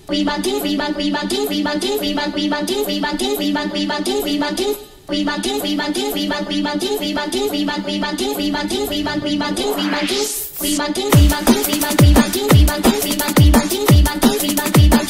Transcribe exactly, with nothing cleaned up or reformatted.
We banting, we bang, we banting, we banting, we bang, we banting, we banting, we bang, we banting, we banting. We banting, we banting, we bang, we banting, we banting, we bang, we banting, we banting, we bang, we banting, we banting. We banting, we banting, we bang, we banting, we banting, we bang, we banting, we banting, we bang, we bang.